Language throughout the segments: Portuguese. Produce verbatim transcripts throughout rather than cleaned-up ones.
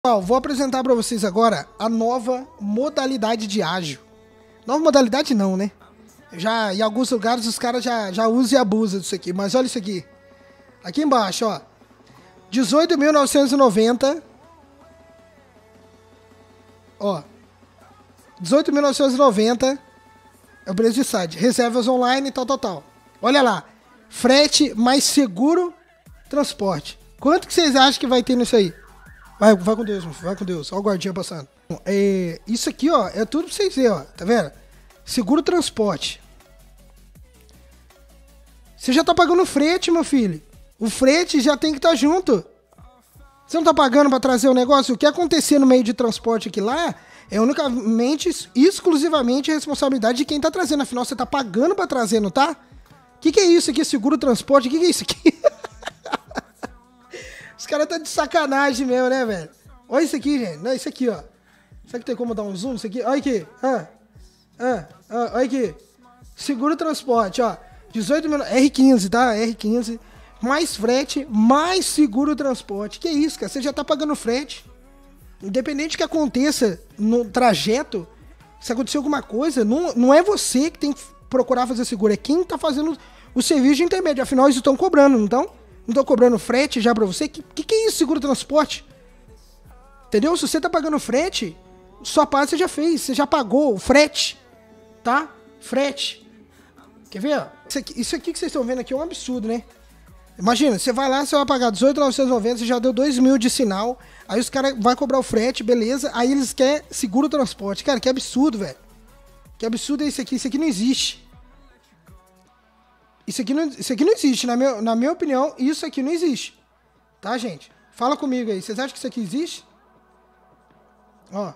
Pessoal, vou apresentar para vocês agora a nova modalidade de ágio. Nova modalidade não, né? Já, em alguns lugares os caras já, já usam e abusam disso aqui. Mas olha isso aqui. Aqui embaixo, ó. dezoito mil novecentos e noventa. Ó. dezoito mil novecentos e noventa. É o preço de site. Reservas online, tal, tal, tal. Olha lá. Frete mais seguro transporte. Quanto que vocês acham que vai ter nisso aí? Vai, vai com Deus, vai com Deus. Olha o guardinha passando. É, isso aqui, ó, é tudo pra vocês verem, ó. Tá vendo? Seguro transporte. Você já tá pagando frete, meu filho. O frete já tem que estar tá junto. Você não tá pagando pra trazer o negócio? O que acontecer no meio de transporte aqui lá é unicamente, exclusivamente a responsabilidade de quem tá trazendo. Afinal, você tá pagando pra trazer, não tá? O que, que é isso aqui? Seguro transporte? O que, que é isso aqui? Os caras tá de sacanagem mesmo, né, velho? Olha isso aqui, gente. Não, isso aqui, ó. Será que tem como dar um zoom? Isso aqui. Olha aqui. Ah, ah, ah, olha aqui. Seguro transporte, ó. dezoito mil... R quinze, tá? R quinze. Mais frete, mais seguro transporte. Que isso, cara? Você já tá pagando frete. Independente do que aconteça no trajeto, se acontecer alguma coisa, não, não é você que tem que procurar fazer seguro. É quem tá fazendo o serviço de intermédio. Afinal, eles estão cobrando, não estão? Não tô cobrando frete já pra você? Que, que que é isso, seguro transporte? Entendeu? Se você tá pagando frete, sua parte você já fez, você já pagou o frete, tá? Frete. Quer ver? Isso aqui, isso aqui que vocês estão vendo aqui é um absurdo, né? Imagina, você vai lá, você vai pagar dezoito mil novecentos e noventa, você já deu dois mil de sinal, aí os caras vão cobrar o frete, beleza, aí eles querem seguro transporte. Cara, que absurdo, velho. Que absurdo é isso aqui, isso aqui não existe. Isso aqui não, isso aqui não existe, na minha, na minha opinião, isso aqui não existe. Tá, gente? Fala comigo aí, vocês acham que isso aqui existe? Ó.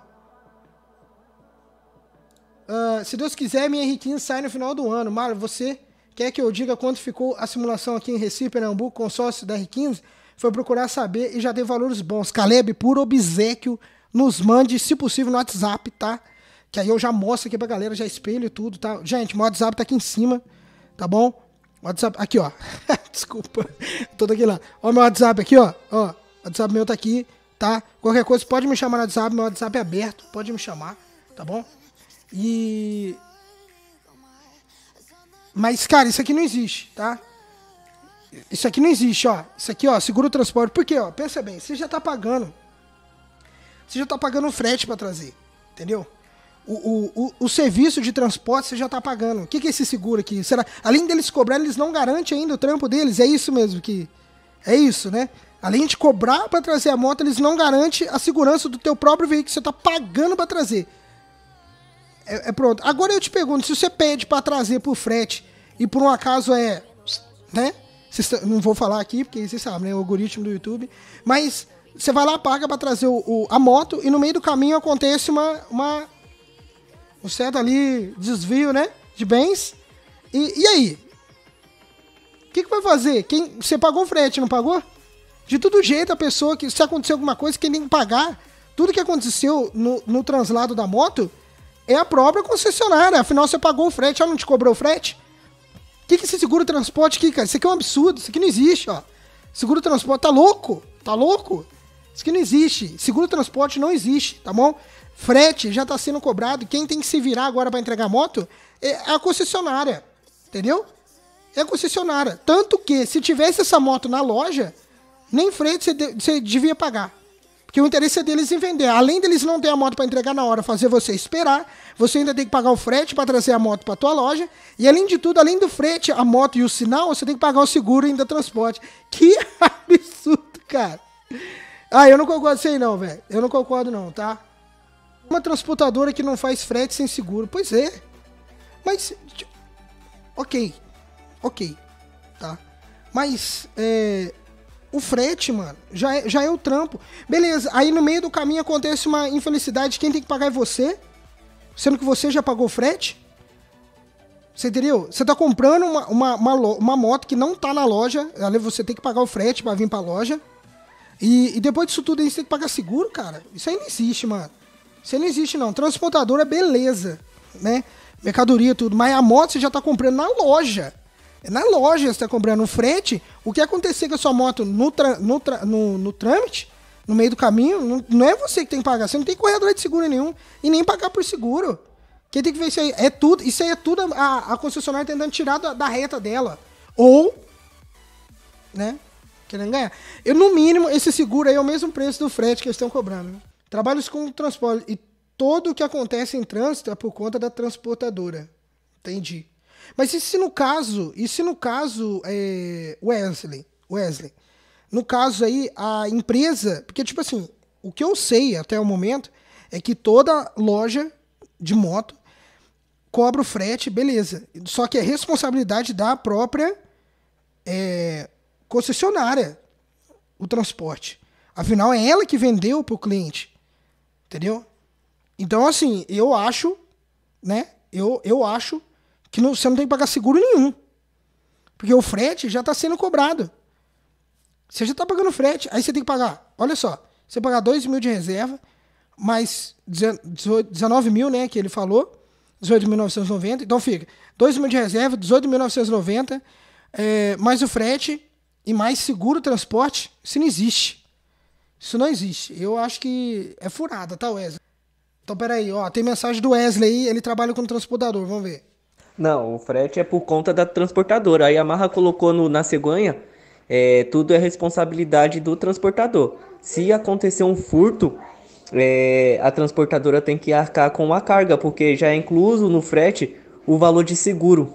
Uh, se Deus quiser, minha R quinze sai no final do ano. Mário, você quer que eu diga quanto ficou a simulação aqui em Recife, Pernambuco, consórcio da R quinze? Foi procurar saber e já deu valores bons. Caleb, por obséquio, nos mande, se possível, no WhatsApp, tá? Que aí eu já mostro aqui pra galera, já espelho tudo, tá? Gente, meu WhatsApp tá aqui em cima, tá bom? WhatsApp, aqui, ó. Desculpa. Tô aqui lá. Ó, meu WhatsApp aqui, ó. Ó, o WhatsApp meu tá aqui, tá? Qualquer coisa, pode me chamar no WhatsApp. Meu WhatsApp é aberto. Pode me chamar, tá bom? E... Mas, cara, isso aqui não existe, tá? Isso aqui não existe, ó. Isso aqui, ó, seguro transporte. Por quê, ó? Pensa bem, você já tá pagando. Você já tá pagando frete pra trazer, entendeu? O, o, o, o serviço de transporte você já tá pagando. O que, que é esse seguro aqui? Será? Além deles cobrar, eles não garantem ainda o trampo deles. É isso mesmo que... É isso, né? Além de cobrar para trazer a moto, eles não garantem a segurança do teu próprio veículo que você tá pagando para trazer. É, é pronto. Agora eu te pergunto, se você pede para trazer por frete e por um acaso é... Né? Cês, não vou falar aqui, porque vocês sabem, né? O algoritmo do YouTube. Mas você vai lá, paga para trazer o, o, a moto e no meio do caminho acontece uma... uma um certo ali desvio, né, de bens. E, e aí? O que, que vai fazer? Quem, você pagou o frete, não pagou? De todo jeito, a pessoa que, se acontecer alguma coisa, quem tem que pagar tudo que aconteceu no, no translado da moto é a própria concessionária. Afinal, você pagou o frete, ela não te cobrou o frete? O que, que esse seguro transporte aqui, cara? Isso aqui é um absurdo, isso aqui não existe, ó. Seguro transporte, tá louco? Tá louco? Isso aqui não existe. Seguro transporte não existe, tá bom? Frete já está sendo cobrado. Quem tem que se virar agora para entregar a moto é a concessionária. Entendeu? É a concessionária. Tanto que, se tivesse essa moto na loja, nem frete você, de, você devia pagar. Porque o interesse é deles em vender. Além deles não ter a moto para entregar na hora, fazer você esperar, você ainda tem que pagar o frete para trazer a moto para tua loja. E além de tudo, além do frete, a moto e o sinal, você tem que pagar o seguro e ainda transporte. Que absurdo, cara. Ah, eu não concordo com isso aí não, velho. Eu não concordo não, tá? Uma transportadora que não faz frete sem seguro. Pois é. Mas... Ok. Ok. Tá? Mas... É, o frete, mano, já é, já é o trampo. Beleza. Aí no meio do caminho acontece uma infelicidade. Quem tem que pagar é você. Sendo que você já pagou o frete. Você entendeu? Você tá comprando uma, uma, uma, uma moto que não tá na loja. Ali você tem que pagar o frete pra vir pra loja. E, e depois disso tudo aí você tem que pagar seguro, cara. Isso aí não existe, mano. Isso não existe, não. Transportadora, beleza, né? Mercadoria, tudo. Mas a moto você já tá comprando na loja. Na loja você tá comprando um frete. O que acontecer com a sua moto no, tra no, tra no, no trâmite, no meio do caminho, não, não é você que tem que pagar. Você não tem que correr atrás de seguro nenhum. E nem pagar por seguro. Quem tem que ver isso aí? É tudo, isso aí é tudo a, a concessionária tentando tirar da, da reta dela. Ou, né, querendo ganhar. Eu, no mínimo, esse seguro aí é o mesmo preço do frete que eles estão cobrando. Trabalhos com transporte. E todo o que acontece em trânsito é por conta da transportadora. Entendi. Mas e se no caso, e se no caso, é, Wesley, Wesley, no caso aí, a empresa, porque tipo assim, o que eu sei até o momento é que toda loja de moto cobra o frete, beleza. Só que é responsabilidade da própria é, concessionária o transporte. Afinal, é ela que vendeu para o cliente. Entendeu? Então, assim, eu acho, né? Eu, eu acho que não, você não tem que pagar seguro nenhum. Porque o frete já está sendo cobrado. Você já está pagando frete. Aí você tem que pagar, olha só, você pagar dois mil de reserva, mais dezenove mil, né, que ele falou, dezoito mil novecentos e noventa. Então fica dois mil de reserva, dezoito mil novecentos e noventa, é, mais o frete e mais seguro transporte. Isso não existe. Isso não existe. Eu acho que é furada, tá, Wesley? Então, peraí, ó, tem mensagem do Wesley aí, ele trabalha com transportador, vamos ver. Não, o frete é por conta da transportadora. A Yamaha colocou no, na cegonha, é, tudo é responsabilidade do transportador. Se acontecer um furto, é, a transportadora tem que arcar com a carga, porque já é incluso no frete o valor de seguro.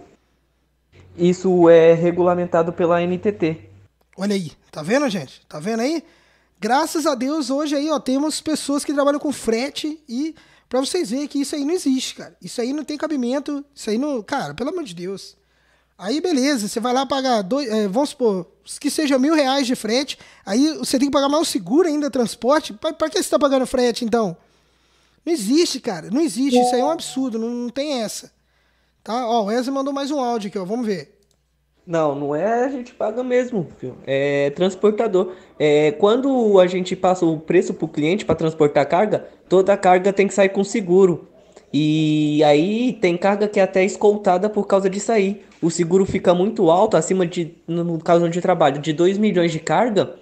Isso é regulamentado pela N T T. Olha aí, tá vendo, gente? Tá vendo aí? Graças a Deus, hoje aí, ó, temos pessoas que trabalham com frete e pra vocês verem que isso aí não existe, cara. Isso aí não tem cabimento, isso aí não... Cara, pelo amor de Deus. Aí, beleza, você vai lá pagar, dois, é, vamos supor, que seja mil reais de frete, aí você tem que pagar mais o seguro ainda, transporte. Pra, pra que você tá pagando frete, então? Não existe, cara, não existe. Isso aí é um absurdo, não, não tem essa. Tá? Ó, o Wesley mandou mais um áudio aqui, ó, vamos ver. Não, não é a gente paga mesmo, filho. É transportador. É, quando a gente passa o preço para o cliente para transportar carga, toda a carga tem que sair com seguro. E aí tem carga que é até escoltada por causa disso aí. O seguro fica muito alto, acima de, no no caso onde eu trabalho, de dois milhões de carga,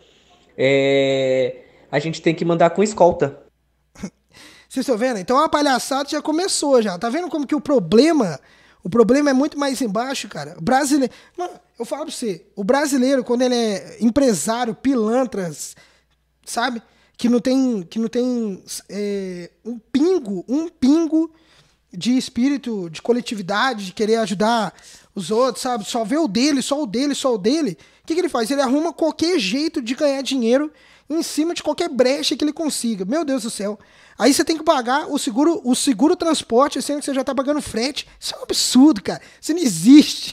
é, a gente tem que mandar com escolta. Vocês estão vendo? Então a palhaçada já começou já. Tá vendo como que o problema, o problema é muito mais embaixo, cara? O brasileiro, mano, eu falo pra você, o brasileiro quando ele é empresário, pilantras, sabe? Que não tem, que não tem é, um pingo, um pingo de espírito, de coletividade, de querer ajudar os outros, sabe? Só vê o dele, só o dele, só o dele. O que, que ele faz? Ele arruma qualquer jeito de ganhar dinheiro em cima de qualquer brecha que ele consiga. Meu Deus do céu. Aí você tem que pagar o seguro, o seguro transporte, sendo que você já tá pagando frete. Isso é um absurdo, cara. Isso não existe.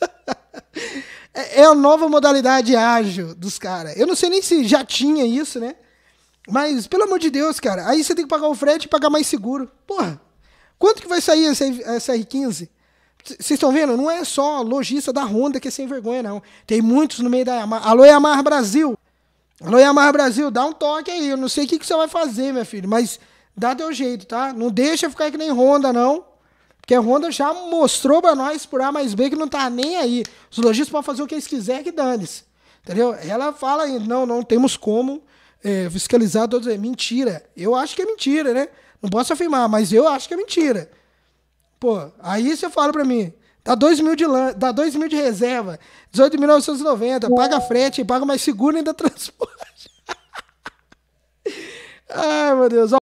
É a nova modalidade ágil dos caras. Eu não sei nem se já tinha isso, né? Mas, pelo amor de Deus, cara, aí você tem que pagar o frete e pagar mais seguro. Porra, quanto que vai sair essa R quinze? Vocês estão vendo? Não é só lojista da Honda que é sem vergonha, não. Tem muitos no meio da Yamaha. Alô, Yamaha Brasil. Alô, Yamaha Brasil, dá um toque aí. Eu não sei o que, que você vai fazer, meu filho, mas dá teu jeito, tá? Não deixa ficar que nem Honda, não. Porque a Honda já mostrou pra nós por A mais B que não tá nem aí. Os lojistas podem fazer o que eles quiserem que dane-se. Entendeu? Ela fala aí, não, não temos como é, fiscalizar todos. É mentira. Eu acho que é mentira, né? Não posso afirmar, mas eu acho que é mentira. Pô, aí você fala pra mim, dá dois mil de, lan... dá dois mil de reserva, dezoito mil novecentos e noventa, paga frete, paga mais seguro e ainda transporte. Ai, meu Deus.